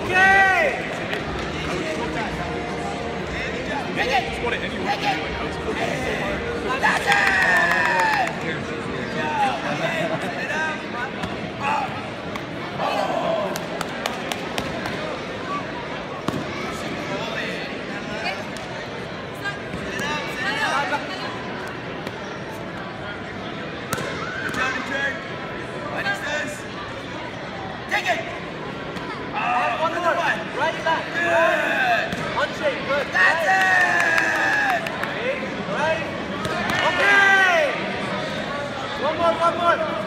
Okay! Take it! Just want it anyway. Like, I was pushing so hard. That's it! Take it! One more. Right back. Good. One shake. Good. That's it! Okay. Right. Okay. One more.